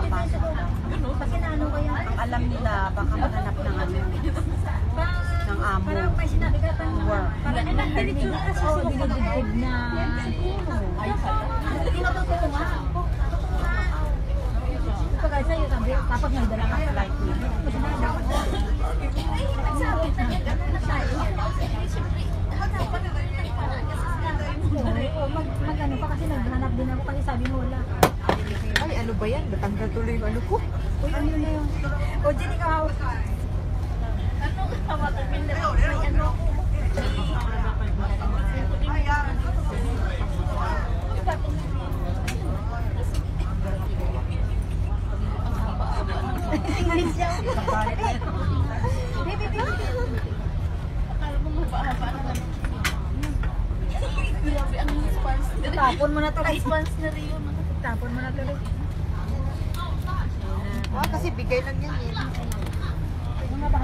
makapasok daw. Kasi naano ko yan. Ang alam nila, baka maghanap ng ano, ng amo. Parang may sinabi ka pa Work. parang dinidid na tinatotoo nga. Pagka sa'yo sabi, tapos may dala ka sa light mo. Nagsabi na niya, gano'n na tayo. Siyempre, mag-ano pa kasi naghanap din ako kasi sabi mo wala. Ay, ano ba yan? Natanggal tuloy yung ano ko. Uy, ano na yun? O, dyan ikaw. Ano ka tawagan? May ano ko. English siya. Baby, baby. Akala mo mababa na lang. Grabe ang response. Tapon mo na to. Response na rin yun. Tapon mo na to. Kasi bigay lang yan eh. Mga